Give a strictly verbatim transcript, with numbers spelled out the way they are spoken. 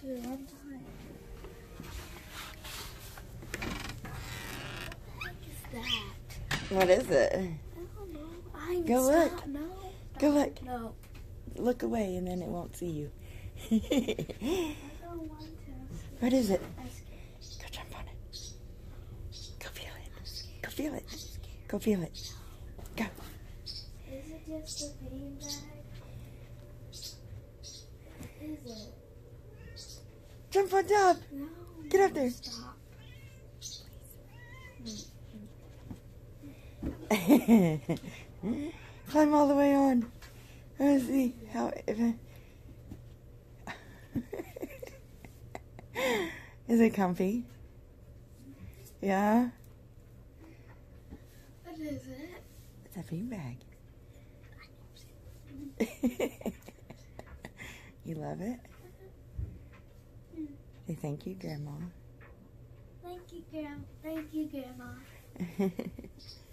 to one time. What the heck is that? What is it? I don't know. I Go stop. look. No. Go look. No. Look away and then it won't see you. I don't want to. What is it? I'm scared. Go jump on it. Go feel it. I'm scared. Go feel it. I'm scared. Go feel it. Go. Is it just a bean bag? What is it? Jump on top. No. Get up there. Stop. Climb all the way on. Let's see how if I... Is it comfy? Yeah? What is it? It's a bean bag. You love it? Say thank you, Grandma. Thank you, Grandma. Thank you, Grandma.